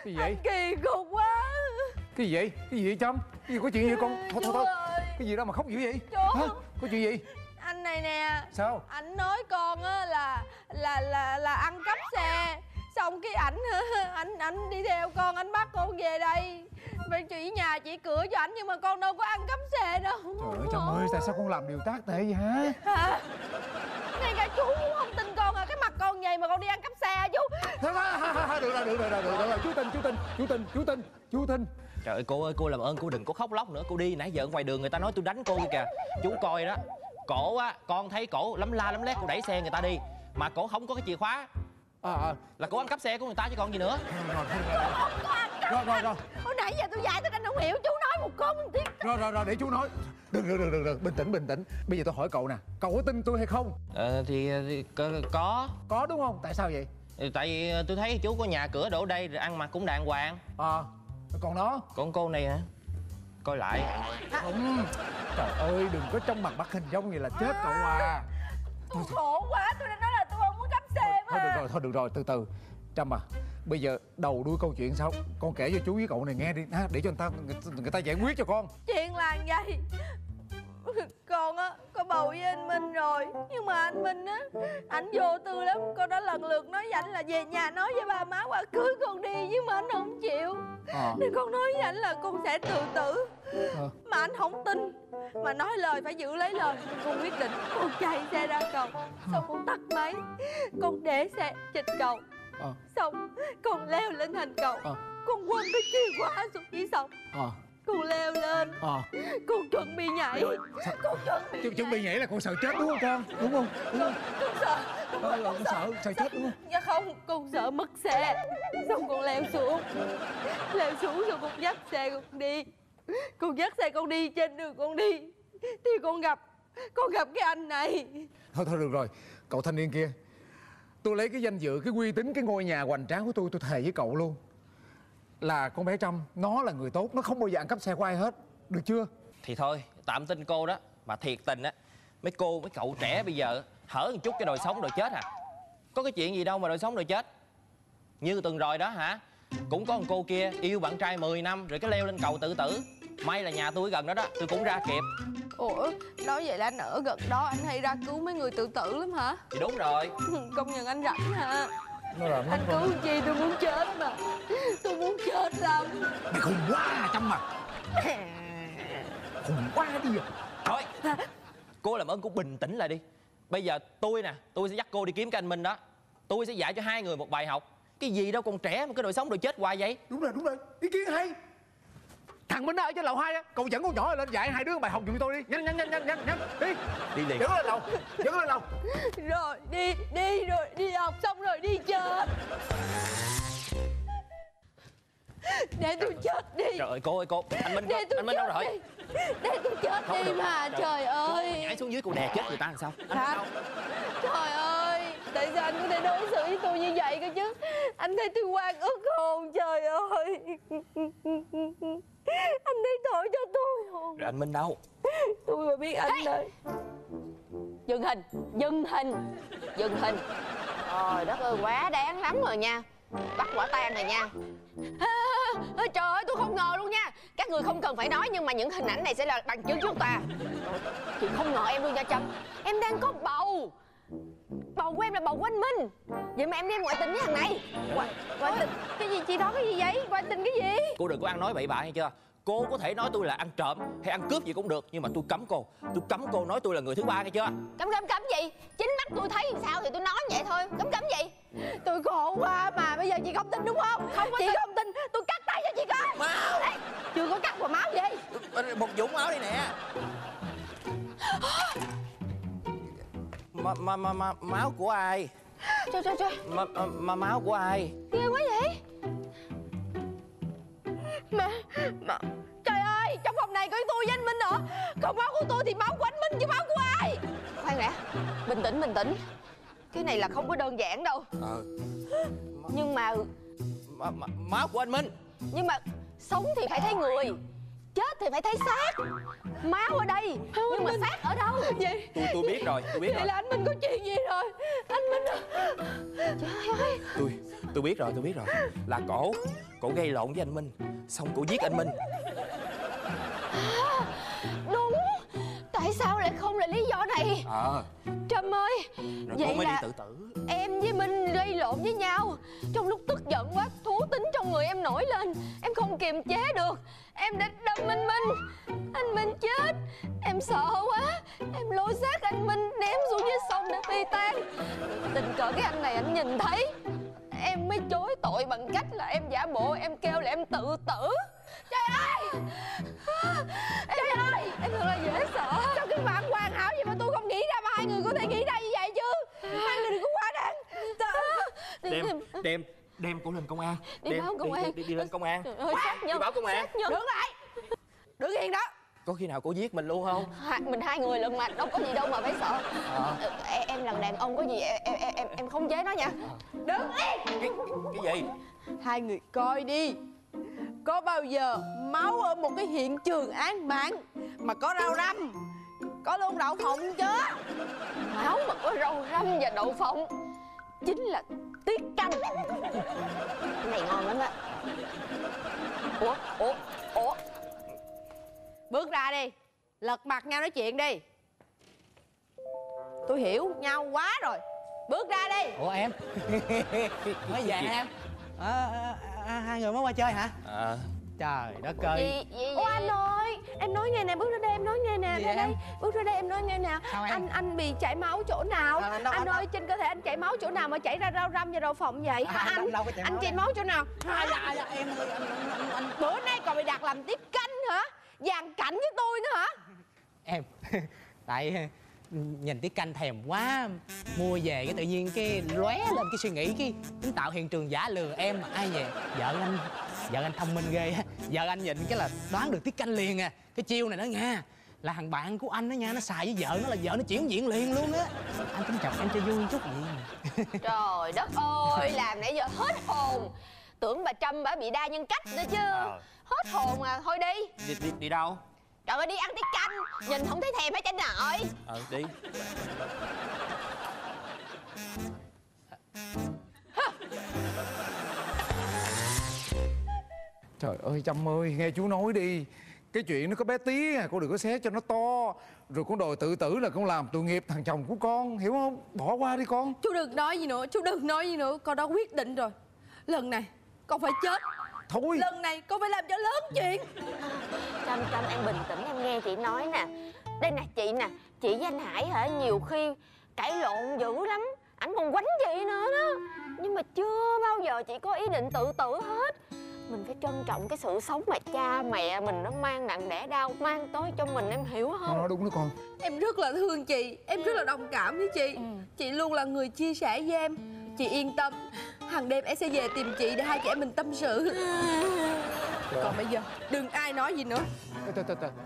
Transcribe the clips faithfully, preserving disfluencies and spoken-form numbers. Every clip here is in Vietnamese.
Cái gì vậy? Anh kỳ cục quá. Cái gì vậy? Cái gì vậy Trâm? Cái gì có chuyện gì con? Thôi thôi thôi. Cái gì đó mà khóc dữ vậy? Chú. Hả? Có chuyện gì? Anh này nè. Sao? Anh nói con á là là là là ăn cắp xe. Xong cái ảnh ảnh ảnh đi theo con, anh bắt con về đây. Phải chỉ nhà chỉ cửa cho ảnh, nhưng mà con đâu có ăn cắp xe đâu. Trời ơi Trâm ơi, tại sao con làm điều tác tệ vậy hả? Hả? Ngay cả chú cũng không tin con à. Cái mặt con vậy mà con đi ăn cắp xe hả chú? Được rồi, được rồi, được rồi, được rồi. Chú tin, chú tin, chú tin, chú tin, chú tin. Trời ơi cô ơi, cô làm ơn cô đừng có khóc lóc nữa. Cô đi nãy giờ ở ngoài đường người ta nói tôi đánh cô kìa. Chú coi đó. Cổ á, con thấy cổ lấm la lấm lét cô đẩy xe người ta đi, mà cổ không có cái chìa khóa. À, à. Là cô ăn cắp xe của người ta chứ còn gì nữa. Rồi, rồi, rồi. Hồi nãy giờ tôi dạy tôi anh không hiểu. Chú nói một câu một tiếng. Rồi, rồi, rồi, để chú nói. Đừng, đừng, đừng, đừng, bình tĩnh, bình tĩnh. Bây giờ tôi hỏi cậu nè, cậu có tin tôi hay không? Ờ thì, thì có. Có đúng không? Tại sao vậy? Tại vì tôi thấy chú có nhà cửa đổ đây rồi ăn mặc cũng đàng hoàng. À, còn nó? Còn cô này hả? Coi lại. Không. Trời ơi, đừng có trong mặt bắt hình dong vậy là chết cậu à. Tôi khổ quá, tôi đã nói là tôi không muốn cắp xe mà. Thôi được rồi, thôi được rồi, từ từ. Trâm à, bây giờ đầu đuôi câu chuyện sao? Con kể cho chú với cậu này nghe đi ha, để cho người ta người, người ta giải quyết cho con. Chuyện là vậy. Con á có bầu với anh Minh rồi, nhưng mà anh Minh á ảnh vô tư lắm. Con đã lần lượt nói với ảnh là về nhà nói với ba má qua cưới con đi, nhưng mà anh không chịu. À. Nên con nói với ảnh là con sẽ tự tử. À. Mà anh không tin, mà nói lời phải giữ lấy lời. Con quyết định con chạy xe ra cầu, xong con tắt máy, con để xe trên cầu. À. Xong con leo lên thành cầu. À. Con quăng cái chìa khóa xuống dưới sông. À. Con leo lên. À. Con chuẩn bị nhảy. Con chuẩn bị Ch chuẩn bị nhảy là con sợ chết đúng không con? Đúng không? Đúng không? Con sợ. Con, con sợ, sợ chết đúng không? Dạ không, con sợ mất xe. Xong con leo xuống. Leo xuống rồi con dắt xe con đi. Con dắt xe con đi, trên đường con đi thì con gặp Con gặp cái anh này. Thôi thôi được rồi, cậu thanh niên kia, tôi lấy cái danh dự, cái uy tín, cái ngôi nhà hoành tráng của tôi, tôi thề với cậu luôn là con bé Trâm nó là người tốt, nó không bao giờ ăn cắp xe của ai hết, được chưa? Thì thôi, tạm tin cô đó. Mà thiệt tình á, mấy cô, mấy cậu trẻ bây giờ hở một chút cái đòi sống đòi chết à. Có cái chuyện gì đâu mà đòi sống đòi chết. Như tuần rồi đó hả, cũng có một cô kia yêu bạn trai mười năm rồi cái leo lên cầu tự tử. May là nhà tôi gần đó đó, tôi cũng ra kịp. Ủa, nói vậy là anh ở gần đó, anh hay ra cứu mấy người tự tử lắm hả? Thì đúng rồi. Công nhận anh rảnh hả? Nó làm Anh cứu chi tôi muốn chết mà. Tôi muốn chết lắm. mày khùng quá à Trâm à. Khùng quá đi à. Thôi, cô làm ơn cô bình tĩnh lại đi. Bây giờ tôi nè, tôi sẽ dắt cô đi kiếm cái anh Minh đó. Tôi sẽ dạy cho hai người một bài học. Cái gì đâu còn trẻ mà cái đội sống đội chết hoài vậy. Đúng rồi, đúng rồi, ý kiến hay. Thằng Minh ở trên lầu hai á, cậu dẫn con nhỏ lên dạy hai đứa bài học giùm tôi đi. Nhanh nhanh nhanh nhanh nhanh nhanh đi. Đi liền. Dẫn lên lầu, dẫn lên lầu. Rồi đi, đi rồi, đi học xong rồi đi chết. Để tôi chết đi. Trời ơi cô ơi cô, anh Minh, Để tôi anh Minh đâu rồi? đi. Để tôi chết Không đi được, mà, được. trời ơi. Nhảy xuống dưới cô đè chết người ta làm sao? Anh Hả? đâu? Trời ơi, tại sao anh có thể đối xử với tôi như vậy cơ chứ? Anh thấy tôi oan ức hồn, trời ơi. Anh thấy tội cho tôi không? Rồi anh Minh đâu? Tôi mà biết anh đây. Dừng hình, dừng hình, dừng hình. Trời đất ơi, quá đáng lắm rồi nha. Bắt quả tang rồi nha. À, à, trời ơi, tôi không ngờ luôn nha. Các người không cần phải nói, nhưng mà những hình ảnh này sẽ là bằng chứng trước tòa. Chị không ngờ em luôn nha Trâm. Em đang có bầu. Bầu của em là bầu của anh Minh. Vậy mà em đem ngoại tình với thằng này. Ngoại, ngoại tình? Cái gì chị nói cái gì vậy? Ngoại tình cái gì? Cô đừng có ăn nói bậy bạ nghe chưa? Cô có thể nói tôi là ăn trộm hay ăn cướp gì cũng được, nhưng mà tôi cấm cô. Tôi cấm cô nói tôi là người thứ ba nghe chưa? Cấm cấm cấm gì? Chính mắt tôi thấy sao thì tôi nói vậy thôi. Cấm cấm gì? Tôi khổ quá mà, bây giờ chị không tin đúng không? Không có chị tin. không tin, tôi cắt tay cho chị coi. Máu. Ê, chưa có cắt mà máu gì? Một vũng máu đây nè. Mà, mà, mà, mà máu của ai? Trời trời trời. Mà, mà, mà máu của ai? Ghê quá vậy. Mà, mà trời ơi, trong phòng này có tôi với anh Minh nữa. Còn máu của tôi thì máu của anh Minh chứ máu của ai? Khoan đã, bình tĩnh bình tĩnh. Cái này là không có đơn giản đâu. Ờ. Nhưng mà Mà, mà, máu của anh Minh. Nhưng mà sống thì phải thấy người, chết thì phải thấy xác. Máu ở đây, Không, nhưng mà Minh. xác ở đâu? Vậy Tôi tôi biết rồi, tôi biết vậy rồi. là anh Minh có chuyện gì rồi? Anh Minh. Trời ơi. Tôi Tôi biết rồi, tôi biết rồi. Là cổ Cổ gây lộn với anh Minh, xong cổ giết anh Minh. À, đúng. Tại sao lại không là lý do này? Ờ à. Trâm ơi, rồi vậy cô mới là đi tự tử. em với Minh gây lộn với nhau. Trong lúc tức giận quá, thú tính trong người em nổi lên. Em không kiềm chế được, em đã đâm anh Minh. Anh Minh chết. Em sợ quá, em lôi xác anh Minh ném xuống dưới sông để phi tang. Tình cờ cái anh này anh nhìn thấy, em mới chối tội bằng cách là em giả bộ em kêu là em tự tử. Trời ơi, em, trời ơi, em thật là dễ sợ. Sao cái bạn hoàn hảo vậy mà tôi không nghĩ ra, mà hai người có thể nghĩ ra như vậy chứ? Hai người đừng có quá đáng. Đem đem đem cổ lên công an. Đi đem, báo công đi, an. đi, đi, đi lên công an. Trời ơi, sát nhân, đi báo công an. sát nhân. Đứng lại, đứng yên đó. Có khi nào cổ giết mình luôn không? Hai, mình hai người lận mà, đâu có gì đâu mà phải sợ. À. em, em là đàn ông, có gì em em em, em không chế nó nha. Đứng yên. Cái, cái gì? Hai người coi đi, có bao giờ máu ở một cái hiện trường án mạng mà có rau răm, có luôn đậu phộng chưa? Máu mà có rau răm và đậu phộng chính là tiết canh. Cái này ngon lắm á. Ủa, ủa, ủa. Bước ra đi, lật mặt nhau nói chuyện đi. Tôi hiểu nhau quá rồi. Bước ra đi. Ủa em mới về hả em? À, à, à, hai người mới qua chơi hả? À. Trời đất ơi. Gì, gì, Ô anh ơi, em nói nghe nè, bước ra đây em nói nghe nè, Gì ra vậy đây, em? bước ra đây em nói nghe nè. Sao em? Anh anh bị chảy máu chỗ nào? À, đâu, anh đâu. ơi, trên cơ thể anh chảy máu chỗ nào mà chảy ra rau răm và đậu phộng vậy? À, Hả anh? đâu- đâu có chảy anh máu chảy đâu. máu chỗ nào? À, Hả? dạ, dạ, em ơi, anh, anh, anh, anh. Bữa nay còn bị đặt làm tiếp canh hả? Dàn cảnh với tôi nữa hả? Em tại nhìn tí canh thèm quá, mua về cái tự nhiên cái lóe lên cái suy nghĩ, cái tính tạo hiện trường giả lừa em mà ai về. Vợ anh vợ anh thông minh ghê á, vợ anh nhìn cái là đoán được tiết canh liền à. Cái chiêu này đó nha, là thằng bạn của anh đó nha, nó xài với vợ nó là vợ nó chuyển diện liền luôn á. Anh tính chọc em cho vui chút gì. Trời đất ơi, làm nãy giờ hết hồn. Tưởng bà Trâm bà bị đa nhân cách nữa chứ. Ờ. Hết hồn à, thôi đi. Đi, đi, đi đâu? Trời ơi, đi ăn tiết canh. Nhìn không thấy thèm hết anh nội. Ờ, đi. Trời ơi Trâm ơi, nghe chú nói đi. Cái chuyện nó có bé tí à, con đừng có xé cho nó to. Rồi con đòi tự tử là con làm tội nghiệp thằng chồng của con, hiểu không? Bỏ qua đi con. Chú đừng nói gì nữa, chú đừng nói gì nữa. Con đã quyết định rồi. Lần này con phải chết. Thôi. Lần này con phải làm cho lớn chuyện. Trâm, Trâm em bình tĩnh em nghe chị nói nè. Đây nè chị nè, chị với anh Hải hả, nhiều khi cãi lộn dữ lắm. Ảnh còn quánh chị nữa đó. Nhưng mà chưa bao giờ chị có ý định tự tử hết. Mình phải trân trọng cái sự sống mà cha mẹ mình nó mang nặng đẻ đau mang tới cho mình, em hiểu Nó không? nói đúng đó con. Em rất là thương chị, em rất là đồng cảm với chị. Ừ. Chị luôn là người chia sẻ với em. Chị yên tâm, hàng đêm em sẽ về tìm chị để hai chị em mình tâm sự. Còn bây giờ đừng ai nói gì nữa. Từ từ từ.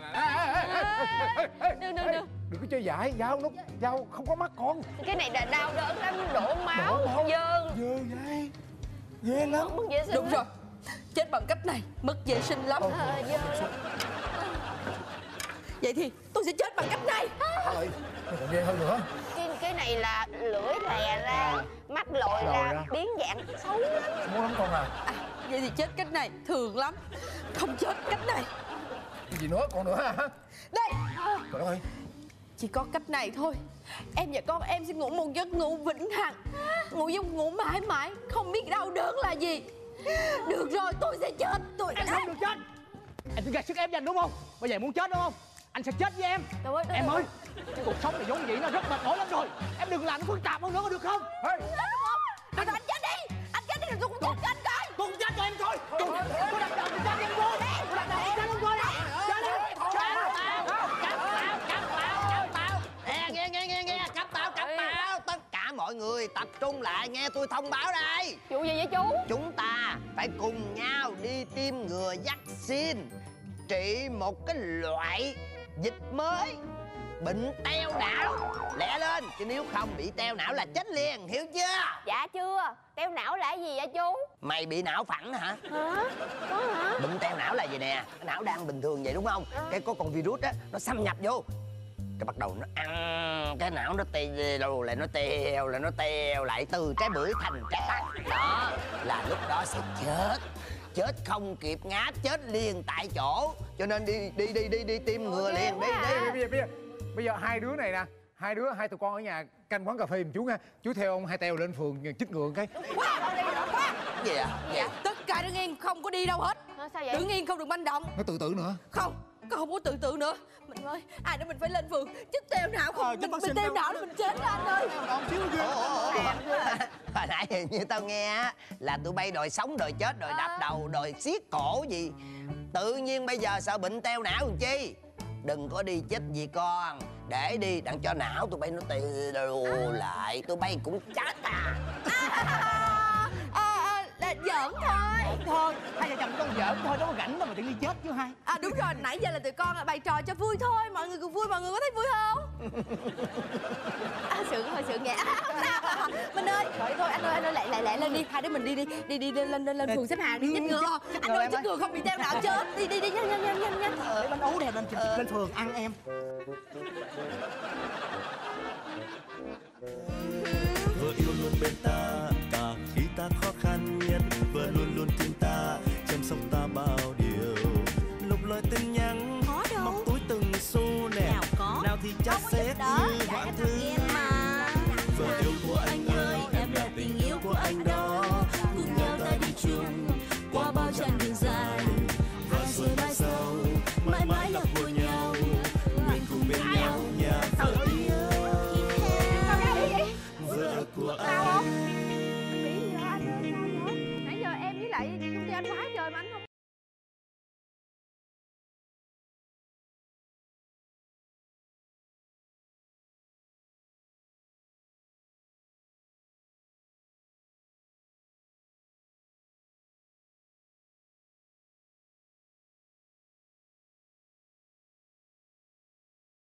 Đừng, đừng, đừng. Đừng có chơi giải, dao nó dao không có mắt con. Cái này là đau đớn lắm, đổ máu, Đổ máu. dơ. Dơ dai. Ghê lắm. Mất vệ sinh Đúng lắm. rồi, chết bằng cách này mất vệ sinh lắm. Ờ, dơ lắm. Vậy thì tôi sẽ chết bằng cách này. Trời, còn ghê hơn nữa. Cái, cái này là lưỡi lè ra, mắt lồi Lồi ra, ra. biến dạng xấu lắm. Muốn lắm con à. À, vậy thì chết cách này thường lắm. Không chết cách này. Cái gì nữa, còn nữa hả? Đây, Trời ơi. chỉ có cách này thôi. Em và con em sẽ ngủ một giấc ngủ vĩnh hằng, ngủ giấc ngủ mãi mãi, không biết đau đớn là gì. Được rồi, tôi sẽ chết. Tôi Em không được chết. Em tính gạt sức ép với anh đúng không? Bây giờ muốn chết đúng không? Anh sẽ chết với em. Trời ơi, Em ơi, cái cuộc sống này vốn dĩ nó rất mệt mỏi lắm rồi. Em đừng làm nó phức tạp hơn nữa có được không? Hey. Anh, anh chết đi. Anh chết đi rồi tôi cũng chết cho anh coi. Cô cũng chết cho em coi. Cô cô đặt đầu thì chết em coi. Cô đặt đầu thì chết em coi nè. Chết đi. Cắt bao, cắt bao, cắt bao, cắt bao. Nè, nghe nghe nghe nghe, cắt bao, cắt bao. Tất cả mọi người tập trung lại nghe tôi thông báo đây. vụ gì vậy chú? Chúng ta phải cùng nhau đi tiêm ngừa vaccine trị một cái loại dịch mới, bệnh teo não. Lẹ lên, chứ nếu không bị teo não là chết liền, hiểu chưa? Dạ chưa. Teo não là cái gì vậy chú? Mày bị não phẳng hả? Hả? Có hả? Bệnh teo não là gì nè, cái não đang bình thường vậy đúng không? Cái có con virus á, nó xâm nhập vô, Cái bắt đầu nó ăn, cái não nó teo, lại nó teo, lại nó teo lại, từ trái bưởi thành trái bắp. Đó là lúc đó sẽ chết. Chết không kịp ngáp, chết liền tại chỗ. Cho nên đi đi đi đi đi tiêm ngừa liền đi đi. Bây giờ, bây giờ, bây giờ hai đứa này nè, hai đứa hai tụi con ở nhà canh quán cà phê một chú nha. Chú theo ông hai teo lên phường chích ngừa cái. Quá, đi rõ quá. Gì à? Dạ, tất cả đứng yên, không có đi đâu hết. Sao vậy? Đứng yên không được manh động. Nó tự tử nữa. Không, con không có tự tử nữa. Mình ơi, ai đó mình phải lên phường chích teo não không? Ờ, mình mình teo não là mình chết đó anh ơi. Còn xíu ghê. Hồi nãy hình như tao nghe á là tụi bay đòi sống đòi chết, đòi đập đầu, đòi xiết cổ gì. Tự nhiên bây giờ sợ bệnh teo não làm chi? Đừng có đi chích gì con. Để đi đặng cho não tụi bay nó teo lại. Tụi bay cũng chết à. À, à, à, là giỡn thôi. Thôi, hai vợ chồng con giỡn thôi, đâu có rảnh đâu mà tự nhiên chết chứ hai. À đúng rồi, nãy giờ là tụi con bày trò cho vui thôi. Mọi người cùng vui, mọi người có thấy vui không? À, sượng thôi, sượng nhẹ. À, không sao à. Mình ơi, thôi, thôi anh ơi, anh ơi, lại lại lại lên đi. Hai đứa mình đi đi, đi đi lên lên lên, lên phường xếp hàng đi chích ngừa. Anh ơi, chích ngừa không bị teo não chết. Đi đi đi, nhanh nhanh nhanh nhanh nhanh. Để bánh ú đẹp lên lên phường ăn em. Vợ yêu luôn bên ta cả khi ta khó khăn nhất, vợ luôn luôn tin ta chăm sóc ta bao điều. Lục lời tin nhắn móc túi từng xu nè, nào, nào thì cha xét như hoàng thứ